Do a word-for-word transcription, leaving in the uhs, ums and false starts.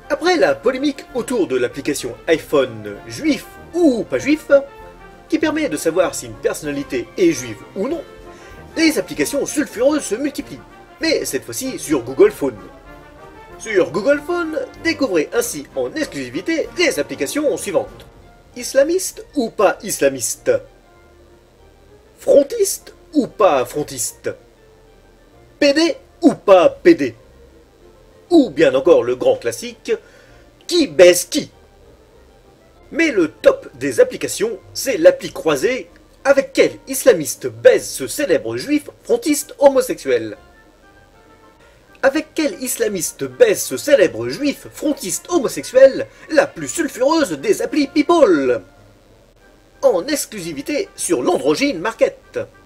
Après la polémique autour de l'application iPhone juif ou pas juif, qui permet de savoir si une personnalité est juive ou non, les applications sulfureuses se multiplient, mais cette fois-ci sur Google Phone. Sur Google Phone, découvrez ainsi en exclusivité les applications suivantes. Islamiste ou pas islamiste? Frontiste ou pas frontiste? P D ou pas P D? Ou bien encore le grand classique, qui baise qui? Mais le top des applications, c'est l'appli croisée avec quel islamiste baise ce célèbre juif frontiste homosexuel. Avec quel islamiste baise ce célèbre juif frontiste homosexuel, la plus sulfureuse des applis People? En exclusivité sur l'Androgyne Market.